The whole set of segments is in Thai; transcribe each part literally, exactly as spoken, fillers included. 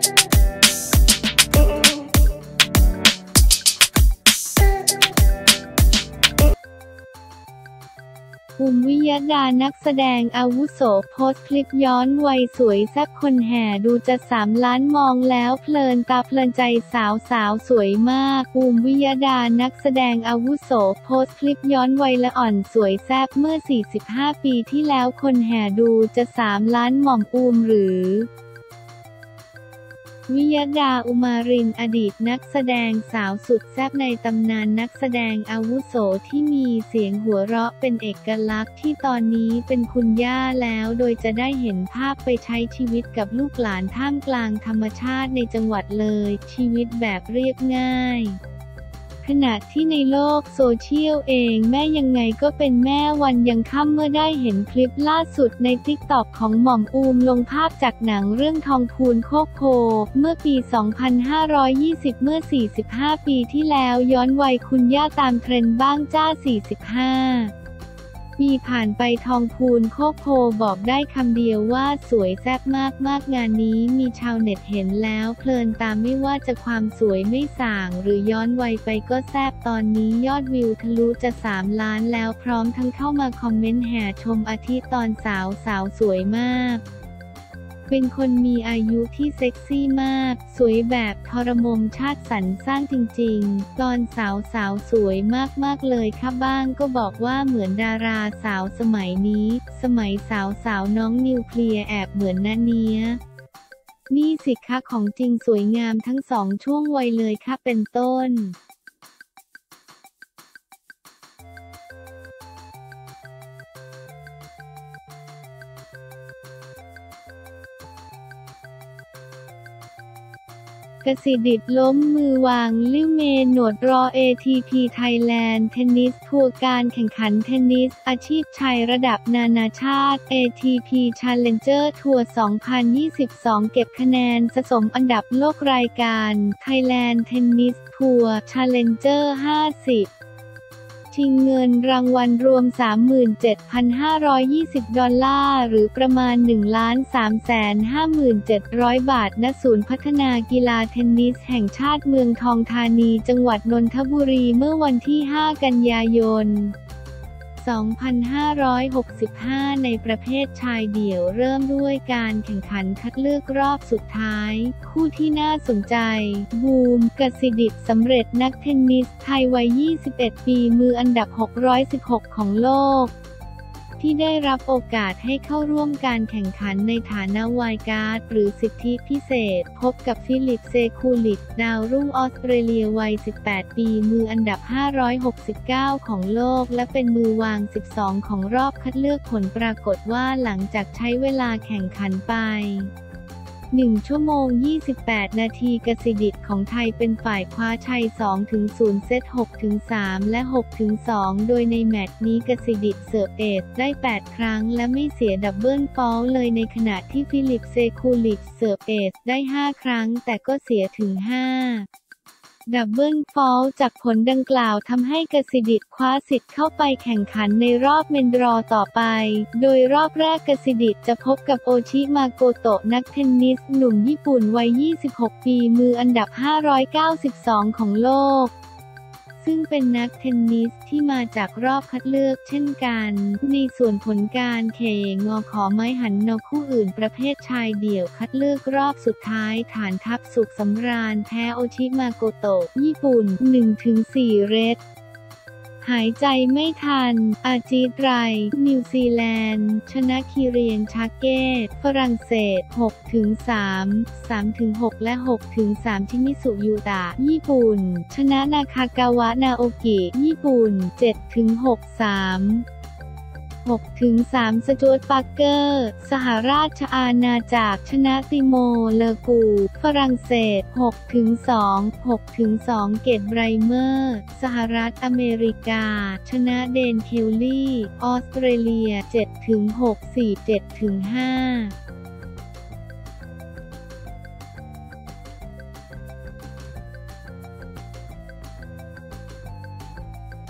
อุมวิยดานักแสดงอาวุโสโพสต์คลิปย้อนวัยสวยแซ่บคนแห่ดูจะสามล้านมองแล้วเพลินตาเพลินใจสาวสาวสวยมากอุมวิยดานักแสดงอาวุโสโพสต์คลิปย้อนวัยละอ่อนสวยแซ่บเมื่อสี่สิบห้าปีที่แล้วคนแห่ดูจะสามล้านหม่อมอูมหรือวิยดา อุมารินทร์อดีตนักแสดงสาวสุดแซ่บในตำนานนักแสดงอาวุโสที่มีเสียงหัวเราะเป็นเอกลักษณ์ที่ตอนนี้เป็นคุณย่าแล้วโดยจะได้เห็นภาพไปใช้ชีวิตกับลูกหลานท่ามกลางธรรมชาติในจังหวัดเลยชีวิตแบบเรียบง่ายขณะที่ในโลกโซเชียลเองแม่ยังไงก็เป็นแม่วันยังค่ำเมื่อได้เห็นคลิปล่าสุดในติ๊กต็อกของหม่อมอูมลงภาพจากหนังเรื่องทองพูนโคกโพเมื่อปี สองพันห้าร้อยยี่สิบ เมื่อ สี่สิบห้า ปีที่แล้วย้อนวัยคุณย่าตามเทรนด์บ้างจ้า สี่สิบห้าปีผ่านไปทองพูนโคกโพบอกได้คำเดียวว่าสวยแซ่บมากมากงานนี้มีชาวเน็ตเห็นแล้วเพลินตามไม่ว่าจะความสวยไม่ส่างหรือย้อนวัยไปก็แซ่บตอนนี้ยอดวิวทะลุจะสามล้านแล้วพร้อมทั้งเข้ามาคอมเมนต์แห่ชมอาทิตย์ตอนสาวสาวสวยมากเป็นคนมีอายุที่เซ็กซี่มากสวยแบบทรมมชาติสรรสร้างจริงๆตอนสาวสาวสวยมากๆเลยค่ะบ้างก็บอกว่าเหมือนดาราสาวสมัยนี้สมัยสาวสาวน้องนิวเคลียร์แอบเหมือนนะเนี้ยนี่สิคะของจริงสวยงามทั้งสองช่วงวัยเลยค่ะเป็นต้นกสิดิษฐ์ล้มมือวางลิ่วเมนโหนดรอ เอ ที พี Thailand Tennis Tour การแข่งขันเทนนิสอาชีพชายระดับนานาชาติ เอ ที พี Challenger Tour สองพันยี่สิบสอง เก็บคะแนนสะสมอันดับโลกรายการ Thailand Tennis Tour Challenger ห้าสิบชิงเงินรางวัลรวม สามหมื่นเจ็ดพันห้าร้อยยี่สิบ ดอลลาร์หรือประมาณ หนึ่งล้านสามแสนห้าหมื่นเจ็ดร้อย บาทณศูนย์พัฒนากีฬาเทนนิสแห่งชาติเมืองทองธานีจังหวัดนนทบุรีเมื่อวันที่ ห้า กันยายน สองพันห้าร้อยหกสิบห้า ในประเภทชายเดี่ยวเริ่มด้วยการแข่งขันคัดเลือกรอบสุดท้ายคู่ที่น่าสนใจบูมกสิดิษฐ์สำเร็จนักเทนนิสไทยวัยยี่สิบเอ็ดปีมืออันดับหกร้อยสิบหกของโลกที่ได้รับโอกาสให้เข้าร่วมการแข่งขันในฐานะไวล์ดการ์ดหรือสิทธิพิเศษพบกับฟิลิปเซคูลิตดาวรุ่งออสเตรเลียวัยสิบแปดปีมืออันดับห้าร้อยหกสิบเก้าของโลกและเป็นมือวางสิบสองของรอบคัดเลือกผลปรากฏว่าหลังจากใช้เวลาแข่งขันไปหนึ่งชั่วโมงยี่สิบแปดนาทีกสิดิษฐ์ของไทยเป็นฝ่ายคว้าชัย สองถึงศูนย์ เซต หกถึงสาม และ หกถึงสอง โดยในแมตช์นี้กสิดิษฐ์เสิร์ฟเอซได้ แปด ครั้งและไม่เสียดับเบิลฟอลต์เลยในขณะที่ฟิลิปเซคูลิตเสิร์ฟเอซได้ ห้า ครั้งแต่ก็เสียถึง ห้า ดับเบิลฟอลต์จากผลดังกล่าวทำให้กสิดิษฐ์คว้าสิทธิ์เข้าไปแข่งขันในรอบเมนดรอต่อไปโดยรอบแรกกสิดิษฐ์จะพบกับโอชิมาโกโตะนักเทนนิสหนุ่มญี่ปุ่นวัยยี่สิบหกปีมืออันดับห้าร้อยเก้าสิบสองของโลกซึ่งเป็นนักเทนนิสที่มาจากรอบคัดเลือกเช่นกันในส่วนผลการเคงอขอไม้หันนอคู่อื่นประเภทชายเดี่ยวคัดเลือกรอบสุดท้ายฐานทัพสุขสำราญแพ้โอชิมาโกโตะญี่ปุ่น หนึ่งถึงสี่ เรทหายใจไม่ทันอาจีตไรนิวซีแลนด์ชนะคีเรียนชาเก้ฝรั่งเศส หกถึงสาม สามถึงหก และ หกถึงสาม ชิมิสุยูตะญี่ปุ่นชนะนาคากาวะนาโอกิญี่ปุ่น เจ็ดถึงหก สาม หกถึงสาม สจ๊วต ปาร์เกอร์สหราชอาณาจักรชนะติโม เลอกูฝรั่งเศส หกถึงสอง หกถึงสอง เกตไบรเมอร์สหรัฐอเมริกาชนะเดนเคลลี่ออสเตรเลีย เจ็ดถึงหก สี่ เจ็ดถึงห้าอ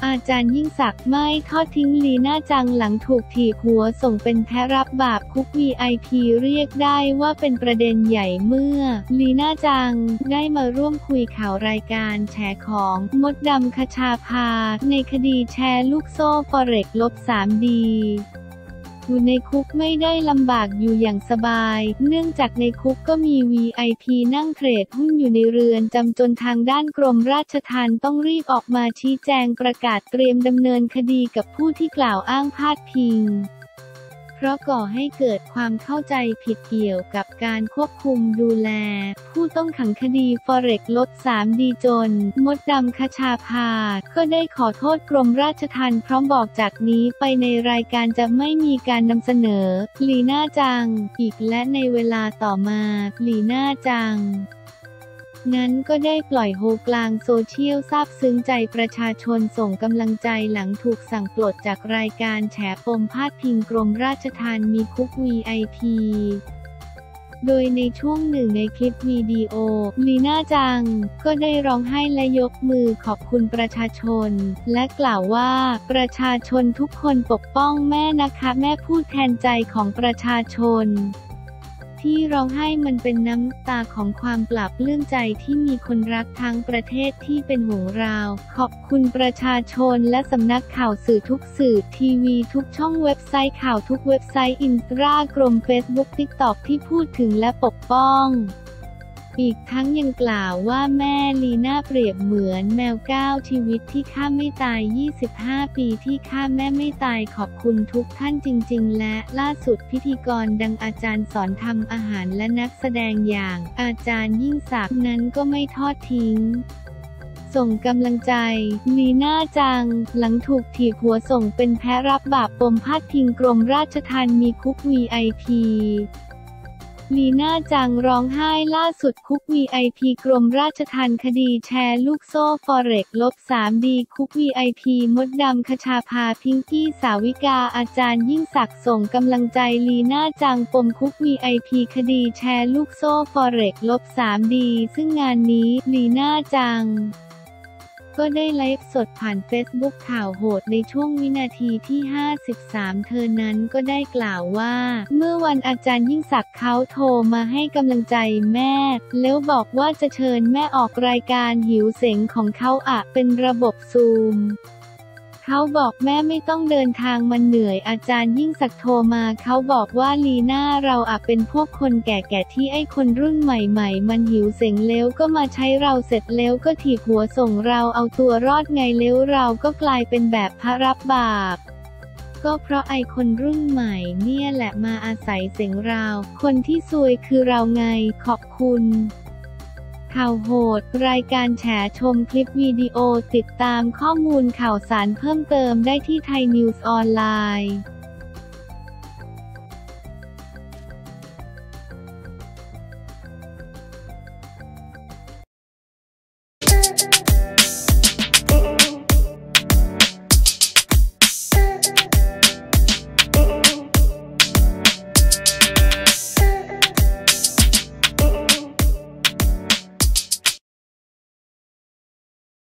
อาจารย์ยิ่งศักดิ์ไม่ทอดทิ้งลีน่าจังหลังถูกถีบหัวส่งเป็นแพ้รับบาปคุก วี ไอ พี เรียกได้ว่าเป็นประเด็นใหญ่เมื่อลีน่าจังได้มาร่วมคุยข่าวรายการแฉของมดดำคชาภาในคดีแชร์ลูกโซ่ฟอเร็กซ์ สาม ดี อยู่ในคุกไม่ได้ลำบากอยู่อย่างสบายเนื่องจากในคุกก็มี วี ไอ พี นั่งเทรดหุ้นอยู่ในเรือนจำจนทางด้านกรมราชทัณฑ์ต้องรีบออกมาชี้แจงประกาศเตรียมดำเนินคดีกับผู้ที่กล่าวอ้างพาดพิงเพราะก่อให้เกิดความเข้าใจผิดเกี่ยวกับการควบคุมดูแลผู้ต้องขังคดีฟอเร็กซ์ สาม ดีจนมดดำคชาภาก็ได้ขอโทษกรมราชทัณฑ์พร้อมบอกจากนี้ไปในรายการจะไม่มีการนำเสนอลีน่าจังอีกและในเวลาต่อมาลีน่าจังนั้นก็ได้ปล่อยโฮกลางโซเชียลซาบซึ้งใจประชาชนส่งกำลังใจหลังถูกสั่งปลดจากรายการแฉปมพาดพิงกรมราชทัณฑ์มีคุก วี ไอ พี โดยในช่วงหนึ่งในคลิปวิดีโอลีน่าจังก็ได้ร้องไห้และยกมือขอบคุณประชาชนและกล่าวว่าประชาชนทุกคนปกป้องแม่นะคะแม่พูดแทนใจของประชาชนที่ร้องไห้มันเป็นน้ำตาของความปลาบปลื้มใจที่มีคนรักทั้งประเทศที่เป็นห่วงเราขอบคุณประชาชนและสำนักข่าวสื่อทุกสื่อทีวีทุกช่องเว็บไซต์ข่าวทุกเว็บไซต์อินสตาแกรมเฟซบุ๊กติ๊กต็อกที่พูดถึงและปกป้องอีกทั้งยังกล่าวว่าแม่ลีน่าเปรียบเหมือนแมวเก้าชีวิตที่ฆ่าไม่ตายยี่สิบห้าปีที่ฆ่าแม่ไม่ตายขอบคุณทุกท่านจริงๆและล่าสุดพิธีกรดังอาจารย์สอนทำอาหารและนักแสดงอย่างอาจารย์ยิ่งศักดิ์นั้นก็ไม่ทอดทิ้งส่งกำลังใจลีน่าจังหลังถูกถีบหัวส่งเป็นแพ้รับบาปปมพาดพิงกรมราชทัณฑ์มีคุก วี ไอ พีลีน่าจังร้องไห้ล่าสุดคุก วี ไอ พี กรมราชทัณฑ์คดีแชร์ลูกโซ่ฟอเร็กซ์ สาม ดีคุก วี ไอ พี มดดำคชาภาพิงกี้สาวิกาอาจารย์ยิ่งศักดิ์ส่งกำลังใจลีน่าจังปมคุก วี ไอ พี คดีแชร์ลูกโซ่ฟอเร็กซ์ สาม ดีซึ่งงานนี้ลีน่าจังก็ได้ไลฟ์สดผ่านเฟซบุ๊กข่าวโหดในช่วงวินาทีที่ห้าสิบสามเธอนั้นก็ได้กล่าวว่าเมื่อวันอาจารย์ยิ่งศักดิ์เขาโทรมาให้กำลังใจแม่แล้วบอกว่าจะเชิญแม่ออกรายการหิวเสงของเขาอะเป็นระบบซูมเขาบอกแม่ไม่ต้องเดินทางมันเหนื่อยอาจารย์ยิ่งศักดิ์โทรมาเขาบอกว่าลีน่าเราอะเป็นพวกคนแก่ๆที่ไอ้คนรุ่นใหม่ๆมันหิวเสงแล้วก็มาใช้เราเสร็จแล้วก็ถีบหัวส่งเราเอาตัวรอดไงแล้วเราก็กลายเป็นแบบพระรับบาปก็เพราะไอ้คนรุ่นใหม่เนี่ยแหละมาอาศัยเสงเราคนที่ซวยคือเราไงขอบคุณข่าวโหดรายการแฉชมคลิปวิดีโอติดตามข้อมูลข่าวสารเพิ่มเติมได้ที่ไทยนิวส์ออนไลน์